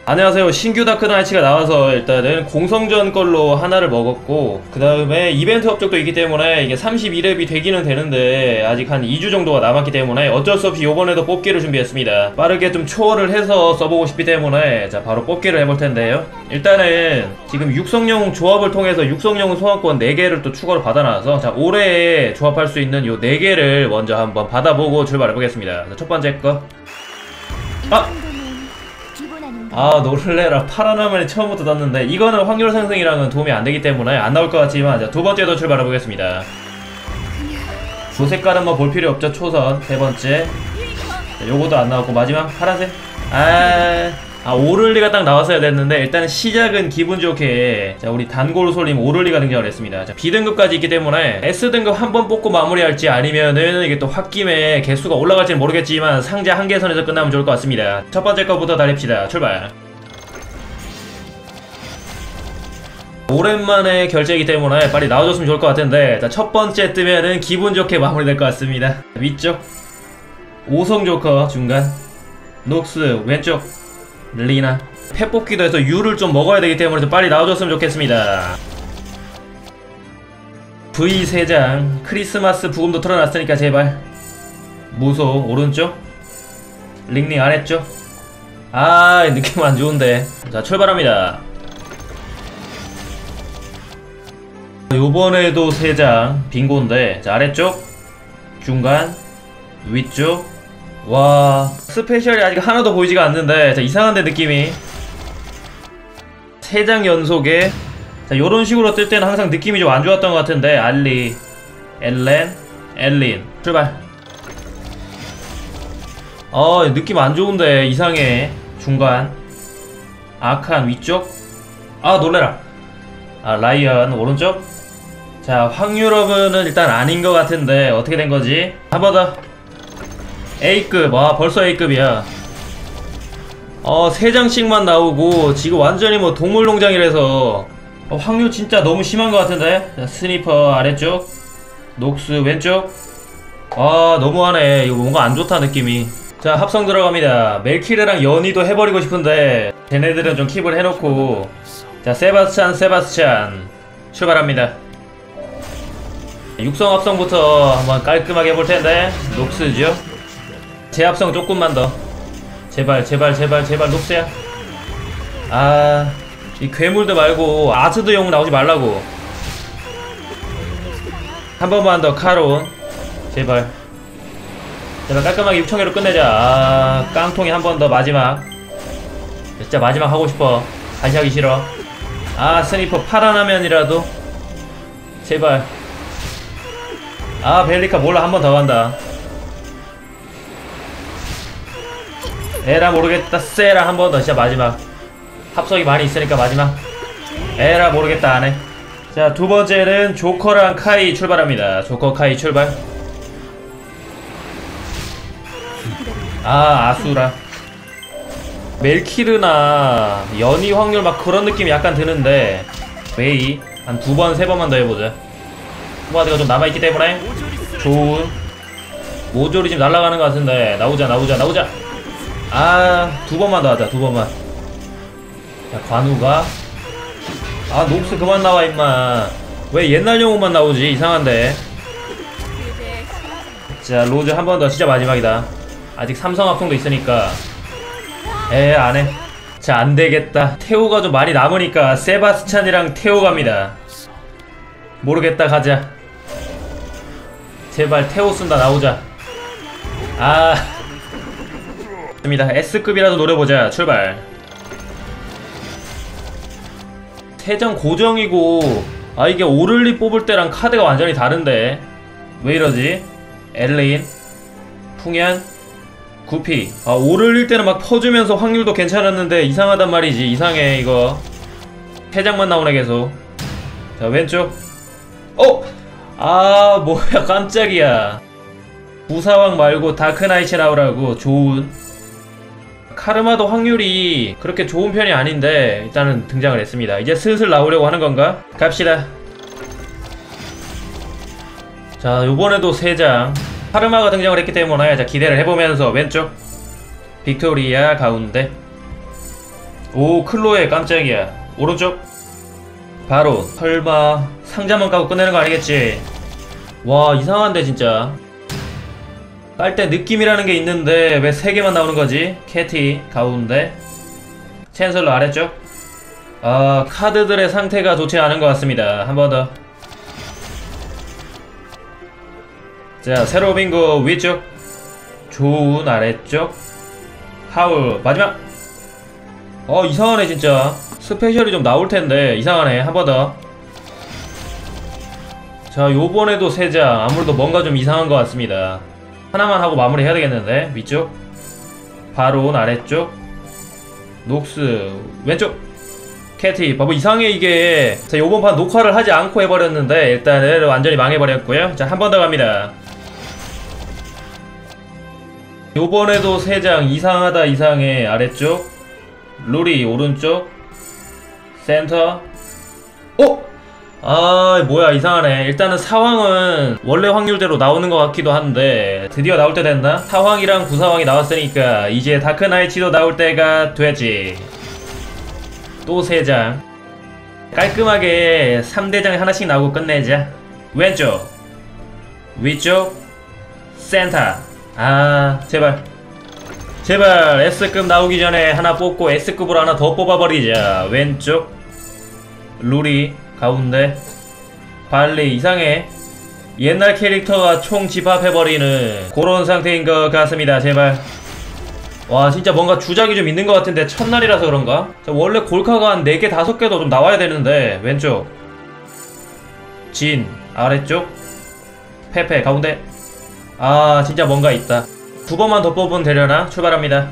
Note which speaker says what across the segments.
Speaker 1: 안녕하세요. 신규 다크나이츠가 나와서 일단은 공성전 걸로 하나를 먹었고, 그 다음에 이벤트 업적도 있기 때문에 이게 32렙이 되기는 되는데 아직 한 2주 정도가 남았기 때문에 어쩔 수 없이 요번에도 뽑기를 준비했습니다. 빠르게 좀 초월을 해서 써보고 싶기 때문에 자 바로 뽑기를 해볼 텐데요. 일단은 지금 육성용 조합을 통해서 육성용 소환권 4개를 또 추가로 받아놔서 자 올해에 조합할 수 있는 요 4개를 먼저 한번 받아보고 출발해보겠습니다. 자, 첫 번째 거. 놀래라. 파란 화면이 처음부터 떴는데 이거는 확률 상승이랑은 도움이 안되기 때문에 안 나올 것 같지만 자 두번째도 출발해보겠습니다. 조 색깔은 뭐 볼 필요 없죠. 초선. 세 번째 자, 요거도 안 나왔고 마지막 파란색. 오를리가 딱 나왔어야 됐는데 일단은 시작은 기분 좋게 자 우리 단골솔님 오를리가 등장을 했습니다. 자 B등급까지 있기 때문에 S등급 한번 뽑고 마무리할지 아니면은 이게 또 홧김에 개수가 올라갈지는 모르겠지만 상자 한 개선에서 끝나면 좋을 것 같습니다. 첫 번째 거부터 달립시다. 출발. 오랜만에 결제이기 때문에 빨리 나와줬으면 좋을 것 같은데 자 첫 번째 뜨면은 기분 좋게 마무리될 것 같습니다. 위쪽 오성 조커 중간 녹스 왼쪽 리나 패 뽑기도 해서 유를 좀 먹어야 되기 때문에 좀 빨리 나와줬으면 좋겠습니다. V 3장 크리스마스 부금도 틀어놨으니까 제발 무속 오른쪽 링링 아래쪽 느낌 안 좋은데 자 출발합니다. 요번에도 3장 빙고인데 자 아래쪽 중간 위쪽 와 스페셜이 아직 하나도 보이지가 않는데 자 이상한데 느낌이 3장 연속에 자 요런 식으로 뜰 때는 항상 느낌이 좀 안 좋았던 것 같은데 알리 엘렌 엘린 출발. 느낌 안 좋은데 이상해. 중간 아칸 위쪽 놀래라. 라이언 오른쪽. 자 확률업은 일단 아닌 것 같은데 어떻게 된 거지? 한 번 더. A급. 벌써 A급이야. 3장씩만 나오고 지금 완전히 뭐 동물농장이라서 확률 진짜 너무 심한 것 같은데. 자, 스니퍼 아래쪽 녹스 왼쪽. 너무하네. 이거 뭔가 안 좋다 느낌이. 자 합성 들어갑니다. 멜키르랑 연희도 해버리고 싶은데 쟤네들은 좀 킵을 해놓고 자 세바스찬 출발합니다. 육성 합성부터 한번 깔끔하게 해볼텐데 녹스죠. 재합성 조금만 더. 제발 녹스야. 이 괴물들 말고 아스드용 나오지 말라고. 한 번만 더 카론. 제발 깔끔하게 6,000개로 끝내자. 깡통이 한 번 더 마지막. 진짜 마지막 하고 싶어. 다시 하기 싫어. 스니퍼 파란 화면이라도 제발. 벨리카 몰라. 한 번 더 간다. 에라 모르겠다. 세라 한 번 더. 진짜 마지막. 합성이 많이 있으니까 마지막. 에라 모르겠다. 안해. 자 두번째는 조커랑 카이 출발합니다. 조커 카이 출발. 아수라 멜키르나 연희 확률 막 그런 느낌이 약간 드는데 메이 한 2번 3번만 더 해보자. 후바드가 좀 남아있기 때문에 좋은 모조리 지금 날아가는 것 같은데 나오자 2번만 더 하자. 2번만. 자 관우가 녹스 그만 나와 임마. 왜 옛날 영웅만 나오지? 이상한데. 자 로즈 한 번 더. 진짜 마지막이다. 아직 삼성 합성도 있으니까 안해. 자 안되겠다. 테오가 좀 많이 남으니까 세바스찬이랑 테오 갑니다. 모르겠다. 가자. 제발 테오 쓴다. 나오자. 됩니다. S급이라도 노려보자. 출발. 3장 고정이고 이게 오를리 뽑을 때랑 카드가 완전히 다른데 왜 이러지? 엘레인 풍현 구피. 오를릴 때는 막 퍼주면서 확률도 괜찮았는데 이상하단 말이지. 이상해 이거. 3장만 나오네 계속. 자 왼쪽 뭐야 깜짝이야. 부사왕 말고 다크나이츠 나오라고. 좋은 카르마도 확률이 그렇게 좋은 편이 아닌데 일단은 등장을 했습니다. 이제 슬슬 나오려고 하는 건가? 갑시다. 자 요번에도 3장 카르마가 등장을 했기 때문에 자 기대를 해보면서 왼쪽 빅토리아 가운데 오, 클로에 깜짝이야. 오른쪽. 바로. 설마 상자만 까고 끝내는 거 아니겠지? 와, 이상한데 진짜. 깔 때 느낌이라는 게 있는데 왜 3개만 나오는 거지? 캐티 가운데. 챈슬러 아래쪽. 아, 카드들의 상태가 좋지 않은 것 같습니다. 한 번 더. 자, 새로 빙고 위쪽. 좋은 아래쪽. 하울 마지막. 이상하네 진짜. 스페셜이 좀 나올텐데 이상하네. 한 번 더. 자, 요번에도 3장. 아무래도 뭔가 좀 이상한 것 같습니다. 하나만 하고 마무리 해야 되겠는데. 위쪽. 바론 아래쪽. 녹스 왼쪽. 캐티. 봐봐, 이상해 이게. 자, 요번 판 녹화를 하지 않고 해버렸는데 일단은 완전히 망해버렸고요. 자, 한 번 더 갑니다. 요번에도 3장. 이상하다 이상해. 아래쪽. 루리 오른쪽. 센터. 아, 뭐야 이상하네. 일단은 사황은 원래 확률대로 나오는 것 같기도 한데 드디어 나올 때 됐나? 사황이랑 구사황이 나왔으니까 이제 다크나이츠도 나올 때가 됐지. 또 3장. 깔끔하게 3대장 하나씩 나오고 끝내자. 왼쪽. 위쪽. 센터. 아, 제발 제발 S급 나오기 전에 하나 뽑고 S급으로 하나 더 뽑아버리자. 왼쪽. 루리 가운데. 발리. 이상해. 옛날 캐릭터가 총 집합해버리는 그런 상태인 것 같습니다. 제발. 와, 진짜 뭔가 주작이 좀 있는 것 같은데 첫날이라서 그런가? 자, 원래 골카가 한 4개 5개도 좀 나와야 되는데. 왼쪽. 진 아래쪽. 페페 가운데. 아, 진짜 뭔가 있다. 2번만 더 뽑으면 되려나? 출발합니다.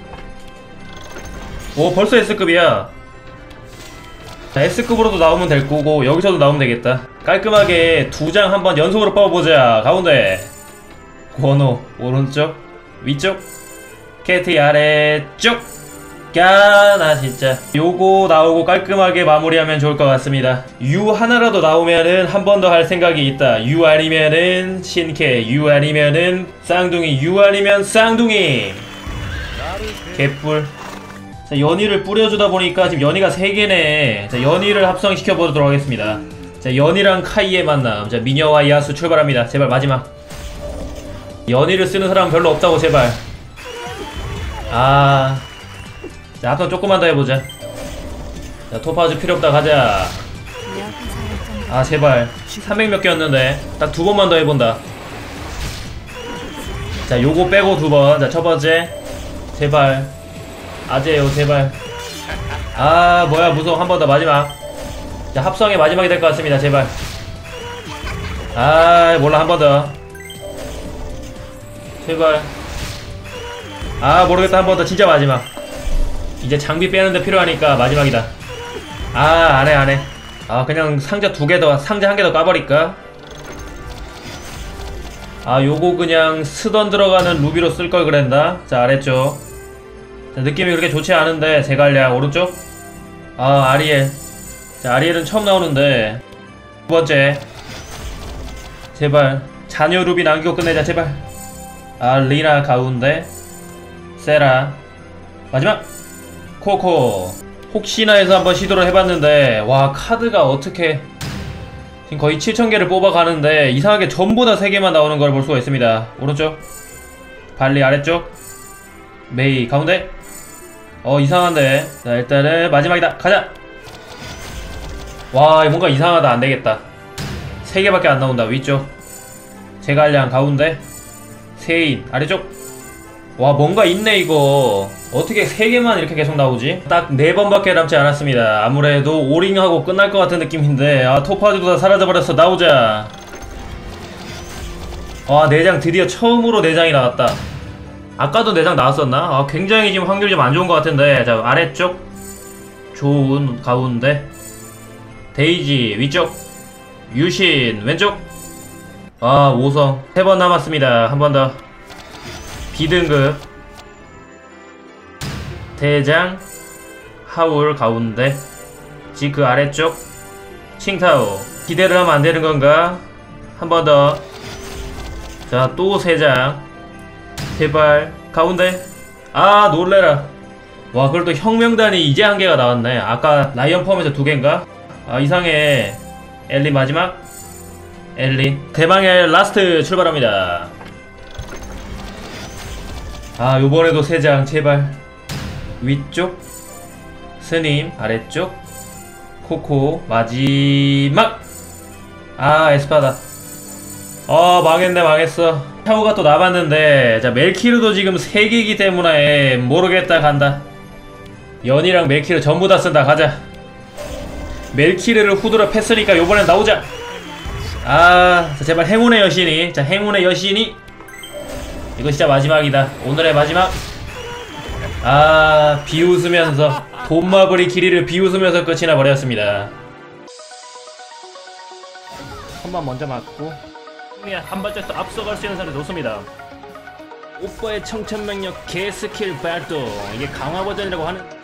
Speaker 1: 오, 벌써 S급이야. 자, S급으로도 나오면 될 거고 여기서도 나오면 되겠다. 깔끔하게 2장 한번 연속으로 뽑아보자. 가운데. 권호 오른쪽. 위쪽. 캐티 아래쪽. 야, 나 진짜 요거 나오고 깔끔하게 마무리하면 좋을 것 같습니다. U 하나라도 나오면은 한 번 더 할 생각이 있다. U 아니면은 신캐, U 아니면은 쌍둥이, U 아니면 쌍둥이. 개뿔. 자, 연희를 뿌려주다 보니까 지금 연희가 3개네. 자, 연희를 합성시켜 보도록 하겠습니다. 자, 연희랑 카이의 만남. 자, 미녀와 야수 출발합니다. 제발 마지막. 연희를 쓰는 사람은 별로 없다고 제발. 아, 자, 합성 조금만 더 해보자. 자, 토파즈 필요없다 가자. 아, 제발. 300 몇 개였는데 딱 2번만 더 해본다. 자, 요거 빼고 2번. 자, 첫번째. 제발 아재요 제발. 아, 뭐야 무서워. 한 번 더 마지막. 자, 합성의 마지막이 될 것 같습니다. 제발. 아, 몰라. 한 번 더 제발. 아, 모르겠다. 한 번 더. 진짜 마지막. 이제 장비 빼는데 필요하니까 마지막이다. 아, 안해 안해. 아, 그냥 상자 2개 더, 상자 1개 더 까버릴까? 아, 요거 그냥 스던 들어가는 루비로 쓸걸 그랬나? 자, 아래쪽. 자, 느낌이 그렇게 좋지 않은데 제갈량 오른쪽. 아, 아리엘. 자, 아리엘은 처음 나오는데. 2번째. 제발 자녀 루비 남기고 끝내자 제발. 아, 리나 가운데. 세라 마지막. 코코. 혹시나 해서 한번 시도를 해봤는데 와, 카드가 어떻게 지금 거의 7000개를 뽑아가는데 이상하게 전부 다 3개만 나오는 걸 볼 수가 있습니다. 오른쪽. 발리 아래쪽. 메이 가운데. 이상한데. 자, 일단은 마지막이다. 가자. 와, 뭔가 이상하다. 안되겠다. 3개밖에 안 나온다. 위쪽. 제갈량 가운데. 세인 아래쪽. 와, 뭔가 있네 이거. 어떻게 3개만 이렇게 계속 나오지? 딱 4번밖에 남지 않았습니다. 아무래도 오링하고 끝날 것 같은 느낌인데. 아, 토파즈도 다 사라져버렸어. 나오자. 아, 4장 드디어 처음으로 4장이 나왔다. 아까도 4장 나왔었나? 아, 굉장히 지금 확률이 좀 안좋은 것 같은데. 자, 아래쪽. 좋은 가운데. 데이지 위쪽. 유신 왼쪽. 아, 5성 3번 남았습니다. 한 번 더. B등급. 대장. 하울 가운데. 지크 아래쪽. 칭타오. 기대를 하면 안되는 건가? 한 번 더. 자, 또 3장. 제발 가운데. 아, 놀래라. 와, 그걸 또 혁명단이 이제 한 개가 나왔네. 아까 라이언 포함해서 두 개인가? 아, 이상해. 엘린 마지막. 엘린. 대망의 라스트 출발합니다. 아, 요번에도 3장 제발. 위쪽 스님, 아래쪽 코코, 마지막. 아, 에스파다. 망했네, 망했어. 샤오가 또 남았는데, 자, 멜키르도 지금 3개이기 때문에 모르겠다, 간다. 연이랑 멜키르 전부 다 쓴다. 가자. 멜키르를 후드로 팼으니까 요번엔 나오자. 아, 자, 제발 행운의 여신이. 자, 행운의 여신이. 이거 진짜 마지막이다. 오늘의 마지막. 아, 비웃으면서 돈마블이 길이를 비웃으면서 끝이 나버렸습니다. 한번 먼저 맞고 한 발짝 더 앞서갈 수 있는 사람이 놓습니다. 오빠의 청천명력 개스킬 발동. 이게 강화 버전이라고 하는